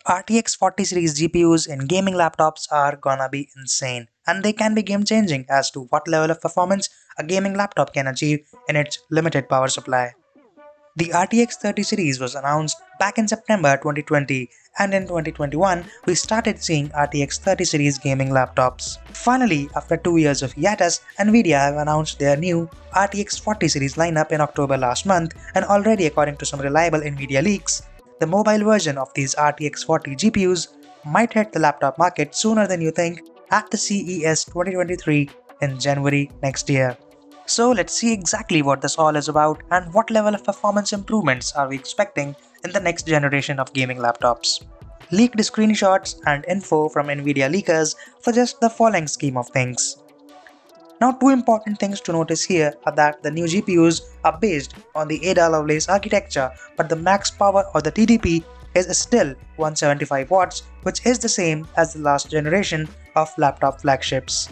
RTX 40 series GPUs in gaming laptops are gonna be insane, and they can be game changing as to what level of performance a gaming laptop can achieve in its limited power supply. The RTX 30 series was announced back in September 2020, and in 2021 we started seeing RTX 30 series gaming laptops. Finally, after 2 years of hiatus, NVIDIA have announced their new RTX 40 series lineup in October last month, and already according to some reliable NVIDIA leaks, the mobile version of these RTX 40 GPUs might hit the laptop market sooner than you think at the CES 2023 in January next year. So let's see exactly what this all is about and what level of performance improvements are we expecting in the next generation of gaming laptops. Leaked screenshots and info from NVIDIA leakers suggest the following scheme of things. Now, two important things to notice here are that the new GPUs are based on the Ada Lovelace architecture, but the max power or the TDP is still 175 watts, which is the same as the last generation of laptop flagships.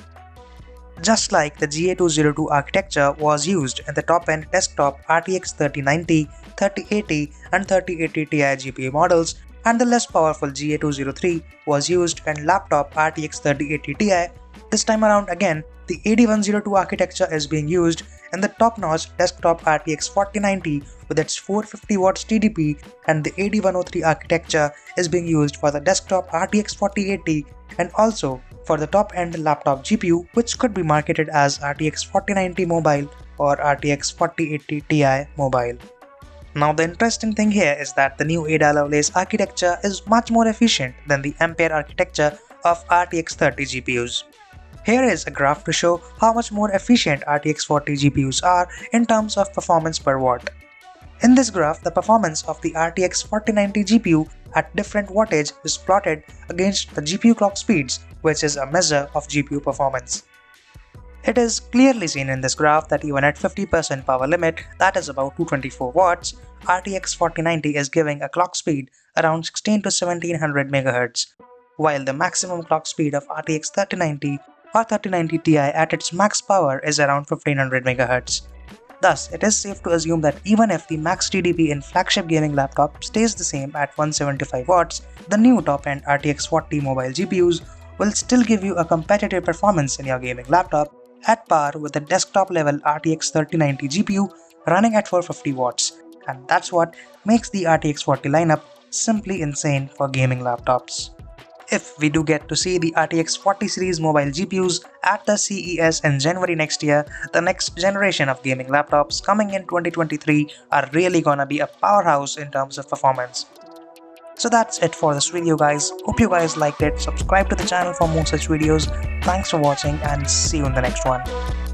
Just like the GA202 architecture was used in the top-end desktop RTX 3090, 3080 and 3080 Ti GPU models, and the less powerful GA203 was used in laptop RTX 3080 Ti, this time around again, the AD102 architecture is being used in the top-notch desktop RTX 4090 with its 450 watts TDP, and the AD103 architecture is being used for the desktop RTX 4080 and also for the top-end laptop GPU, which could be marketed as RTX 4090 Mobile or RTX 4080 Ti Mobile. Now, the interesting thing here is that the new Ada Lovelace architecture is much more efficient than the Ampere architecture of RTX 30 GPUs. Here is a graph to show how much more efficient RTX 40 GPUs are in terms of performance per watt. In this graph, the performance of the RTX 4090 GPU at different wattage is plotted against the GPU clock speeds, which is a measure of GPU performance. It is clearly seen in this graph that even at 50% power limit, that is about 224 watts, RTX 4090 is giving a clock speed around 16 to 1700 MHz, while the maximum clock speed of RTX 3090 or 3090 Ti at its max power is around 1500 MHz. Thus, it is safe to assume that even if the max TDP in flagship gaming laptop stays the same at 175 watts, the new top-end RTX 40 mobile GPUs will still give you a competitive performance in your gaming laptop at par with the desktop-level RTX 3090 GPU running at 450 watts, and that's what makes the RTX 40 lineup simply insane for gaming laptops. If we do get to see the RTX 40 series mobile GPUs at the CES in January next year, the next generation of gaming laptops coming in 2023 are really gonna be a powerhouse in terms of performance. So that's it for this video, guys. Hope you guys liked it. Subscribe to the channel for more such videos. Thanks for watching and see you in the next one.